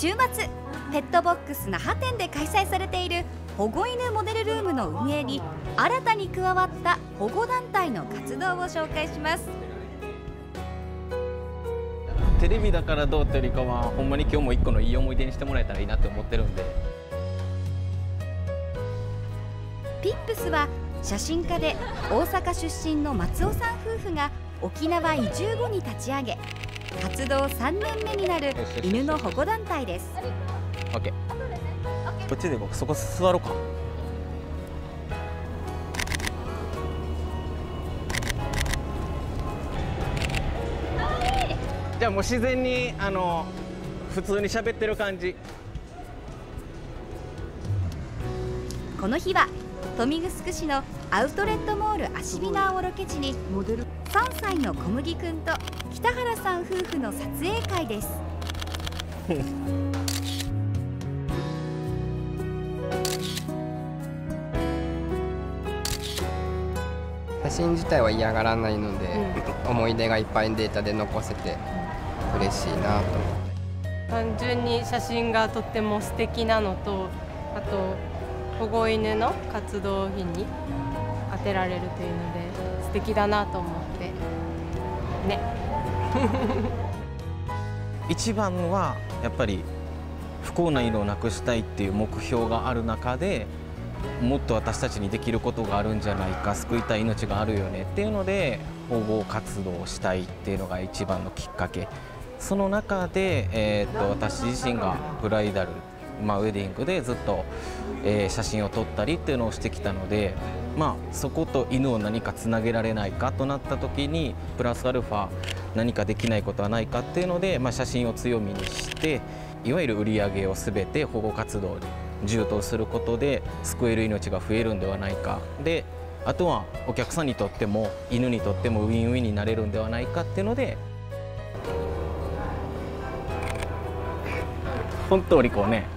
週末ペットボックス那覇店で開催されている保護犬モデルルームの運営に新たに加わった保護団体の活動を紹介します。 テレビだからどうというよりかはほんまに今日も一個のいい思い出にしてもらえたらいいなって思ってるんで。 ピップスは写真家で大阪出身の松尾さん夫婦が沖縄移住後に立ち上げ活動3年目になる犬の保護団体です。 OK、 こっちで僕そこ座ろうか。じゃあもう自然に普通に喋ってる感じ。 この日は豊見城市のアウトレットモール芦美縄をロケ地に3歳の小麦くんと北原さん夫婦の撮影会です。 写真自体は嫌がらないので、思い出がいっぱいデータで残せて嬉しいなと思って。 単純に写真がとっても素敵なのと、あと保護犬の活動費に当てられるというので素敵だなと思ってね。 一番はやっぱり不幸な犬をなくしたいっていう目標がある中で、もっと私たちにできることがあるんじゃないか、救いたい命があるよねっていうので保護活動をしたいっていうのが一番のきっかけ。その中で、私自身がブライダル、ウェディングでずっと、写真を撮ったりっていうのをしてきたので、そこと犬を何かつなげられないかとなった時にプラスアルファ何かできないことはないかっていうので、写真を強みにしていわゆる売り上げを全て保護活動に充当することで救える命が増えるんではないか。であとはお客さんにとっても犬にとってもウィンウィンになれるんではないかっていうので、本当にこうね、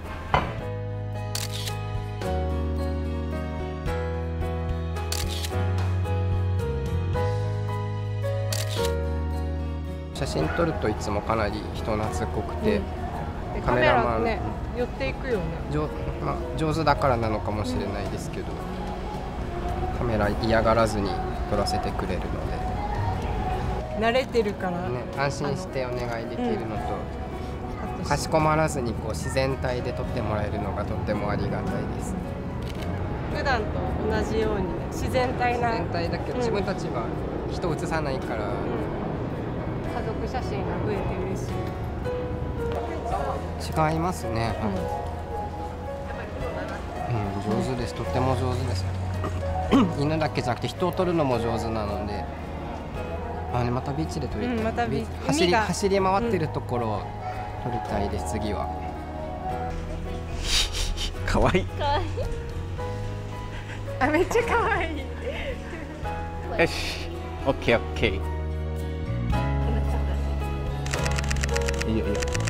写真撮るといつもかなり人懐っこくて、 カメラマンね寄っていくよね。 上手だからなのかもしれないですけど、カメラ嫌がらずに撮らせてくれるので慣れてるから、 安心してお願いできるのと、かしこまらずに自然体で撮ってもらえるのがとってもありがたいです。 普段と同じように自然体な、 自然体だけど、自分たちは人を写さないから、 家族写真が増えて嬉しい。 違いますね。上手です。とっても上手です。犬だけじゃなくて人を撮るのも上手なので、またビーチで撮りたい。 また走り回ってるところを撮りたいです。次は。 かわいい。 めっちゃかわいい。 よし、オッケーオッケー。いいよいいよ。